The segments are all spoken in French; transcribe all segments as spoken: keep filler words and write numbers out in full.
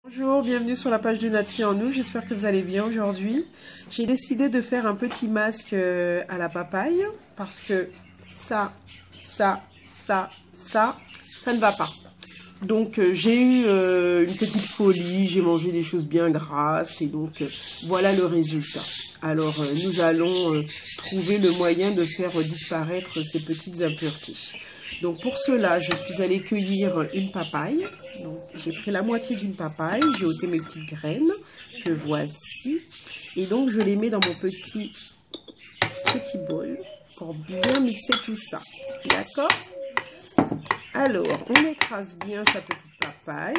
Bonjour, bienvenue sur la page de Nati en nous, j'espère que vous allez bien aujourd'hui. J'ai décidé de faire un petit masque à la papaye parce que ça, ça, ça, ça, ça ne va pas. Donc euh, j'ai eu euh, une petite folie, j'ai mangé des choses bien grasses et donc euh, voilà le résultat. Alors euh, nous allons euh, trouver le moyen de faire disparaître ces petites impuretés. Donc pour cela, je suis allée cueillir une papaye. Donc j'ai pris la moitié d'une papaye, j'ai ôté mes petites graines, que voici. Et donc je les mets dans mon petit, petit bol pour bien mixer tout ça. D'accord ? Alors, on écrase bien sa petite papaye.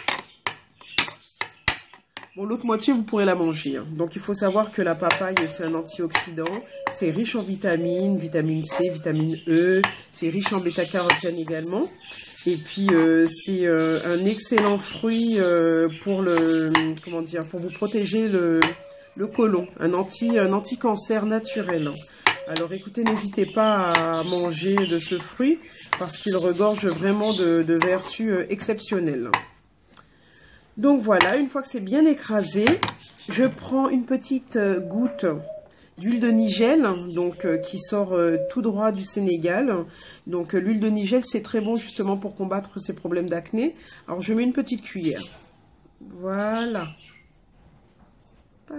Bon, l'autre moitié, vous pourrez la manger. Hein. Donc, il faut savoir que la papaye, c'est un antioxydant. C'est riche en vitamines, vitamine C, vitamine E. C'est riche en bêta-carotène également. Et puis, euh, c'est euh, un excellent fruit euh, pour le, comment dire, pour vous protéger le, le côlon. Un anti, un anti-cancer naturel. Alors écoutez, n'hésitez pas à manger de ce fruit parce qu'il regorge vraiment de, de vertus exceptionnelles. Donc voilà, une fois que c'est bien écrasé, je prends une petite goutte d'huile de nigel, donc qui sort tout droit du Sénégal. Donc l'huile de nigel, c'est très bon justement pour combattre ces problèmes d'acné. Alors je mets une petite cuillère. Voilà. Hop.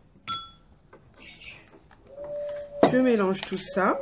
Je mélange tout ça.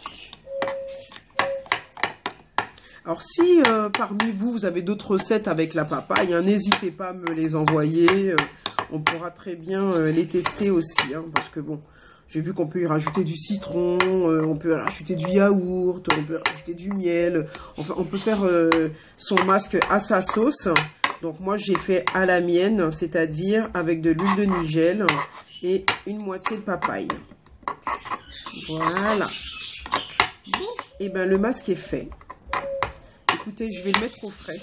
Alors si euh, parmi vous, vous avez d'autres recettes avec la papaye, hein, n'hésitez pas à me les envoyer. Euh, on pourra très bien euh, les tester aussi. Hein, parce que bon, j'ai vu qu'on peut y rajouter du citron, euh, on peut rajouter du yaourt, on peut rajouter du miel. Enfin, on peut faire euh, son masque à sa sauce. Donc moi, j'ai fait à la mienne, c'est-à-dire avec de l'huile de nigel et une moitié de papaye. Voilà. Bon, et bien le masque est fait. Écoutez, je vais le mettre au frais.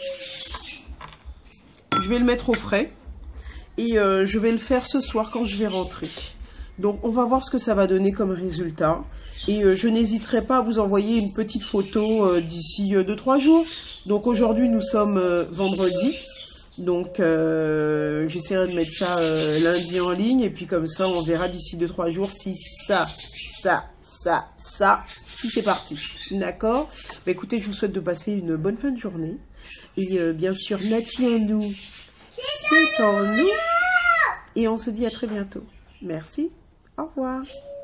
Je vais le mettre au frais. Et euh, je vais le faire ce soir quand je vais rentrer. Donc on va voir ce que ça va donner comme résultat. Et euh, je n'hésiterai pas à vous envoyer une petite photo euh, d'ici deux trois jours. Donc aujourd'hui nous sommes euh, vendredi. Donc euh, j'essaierai de mettre ça euh, lundi en ligne. Et puis comme ça on verra d'ici deux trois jours si ça, ça, ça, ça... si c'est parti, d'accord? Bah, écoutez, je vous souhaite de passer une bonne fin de journée. Et euh, bien sûr, Nati en nous, c'est en nous. Et on se dit à très bientôt. Merci, au revoir.